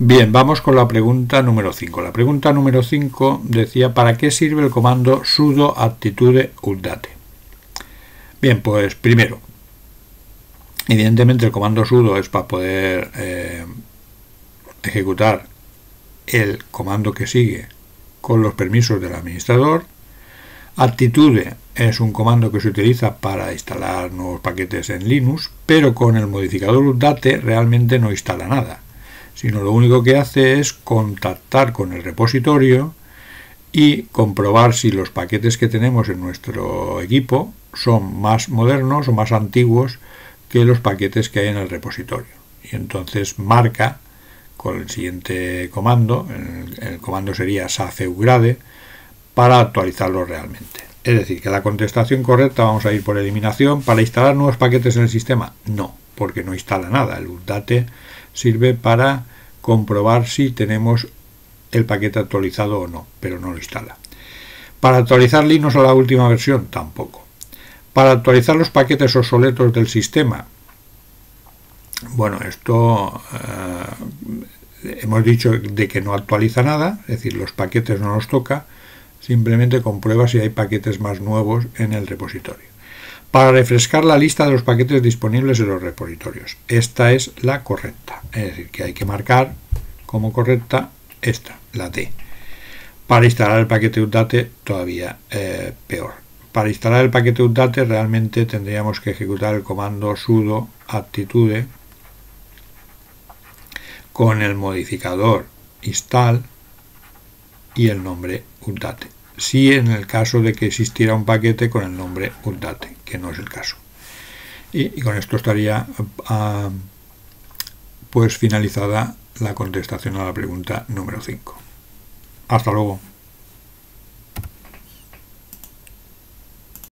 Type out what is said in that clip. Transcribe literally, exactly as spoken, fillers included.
Bien, vamos con la pregunta número cinco. La pregunta número cinco decía: ¿para qué sirve el comando sudo attitude update? Bien, pues primero, evidentemente el comando sudo es para poder eh, ejecutar el comando que sigue con los permisos del administrador. Attitude es un comando que se utiliza para instalar nuevos paquetes en Linux, pero con el modificador update realmente no instala nada, sino lo único que hace es contactar con el repositorio y comprobar si los paquetes que tenemos en nuestro equipo son más modernos o más antiguos que los paquetes que hay en el repositorio. Y entonces marca con el siguiente comando, el, el comando sería safeugrade, para actualizarlo realmente. Es decir, que la contestación correcta, vamos a ir por eliminación. ¿Para instalar nuevos paquetes en el sistema? No, porque no instala nada. El update sirve para comprobar si tenemos el paquete actualizado o no, pero no lo instala. Para actualizar Linux a la última versión, tampoco. Para actualizar los paquetes obsoletos del sistema, bueno, esto eh, hemos dicho de que no actualiza nada, es decir, los paquetes no los toca, simplemente comprueba si hay paquetes más nuevos en el repositorio. Para refrescar la lista de los paquetes disponibles en los repositorios, esta es la correcta, es decir, que hay que marcar como correcta esta, la D. Para instalar el paquete update, todavía eh, peor. Para instalar el paquete update realmente tendríamos que ejecutar el comando sudo attitude con el modificador install y el nombre update, si en el caso de que existiera un paquete con el nombre update, que no es el caso. Y, y con esto estaría uh, pues finalizada la contestación a la pregunta número cinco. Hasta luego.